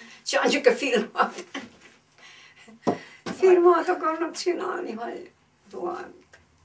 Csináljuk a filmet. Filmet akarnak csinálni, hogy tovább.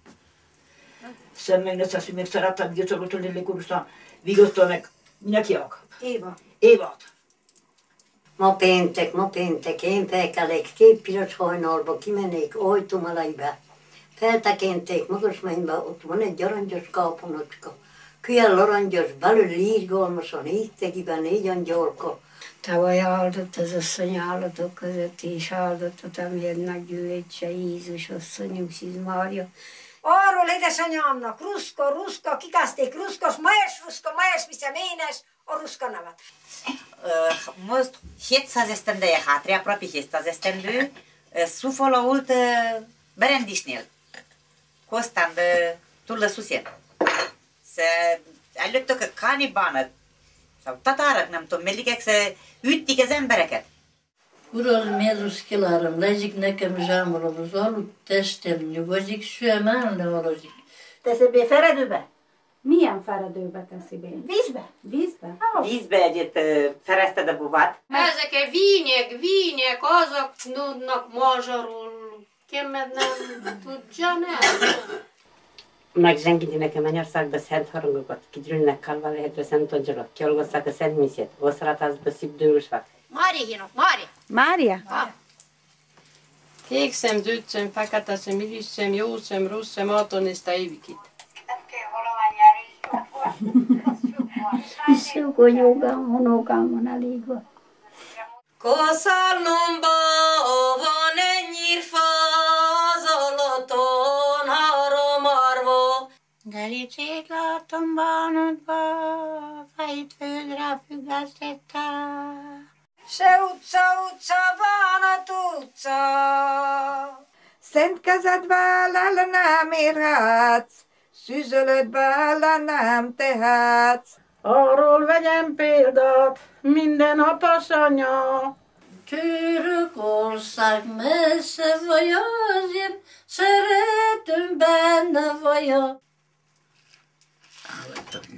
Sen mennessä esimerkiksi sarattaa, jos on tullut liikutusta viikosta, minäkin alkaa. Éva. Évat. Ma péntek, én felkelek, 2 piros hajnalba kimennék Ajtumalaiba. Feltekinték Magasmányba, ott van egy aranyos káponocska. Külyen aranyos, belül lírgalmasan, 4 angyalka. Tavaly áldott az asszony állatok között is áldott, amilyennek gyűjtse Jézus asszonyunk, Szűz Mária. Arról édesanyámnak, ruszka, kikázték ruszkos, ma és viszem énes a ruszka nevet. Most 700 esztendeje hátra, aproape 700 esztendő, sufolault Berendisnél. Kostan de tullă susjed. Se előttök a kanibánat, sau tatárak, nem tudom, mellikek se üttik az embereket. Uram, Jézus kilárom, lezik nekem zsámolom, az aludt testem nyugodik, süem elnevarodik. Teszi be feredőbe? Milyen feredőbe teszi be? Vízbe. Vízbe? Vízbe egyet fereszted a bubát. Ezek a vények, azok tudnak magyarul. Kemed nem tudja, nem. Megzsengíti nekem Mennyországba szent harangokat, kigyűlnek Kalválhegyre szent angyalok, kiolgosszák a szent miszét, oszratázba szívdőrusvak. Mária hívnak, Mária. Mária? Kékszem, zöldszem, feketeszem, irisszem, jószem, rosszem, atonista évikit. Sok anyókám, unokám van elég van. Koszalomba van ennyire fazolaton haromarva. Delicét látom bánatba, fejt földre függesztette. Se utca, bánat utca. Szent kezedbe el nem érhetsz, szűzölödbe ellen nem tehetsz. Arról vegyem példát, minden apasanya. Törökország messze vagyok, szeretem benne vagyok. Állattak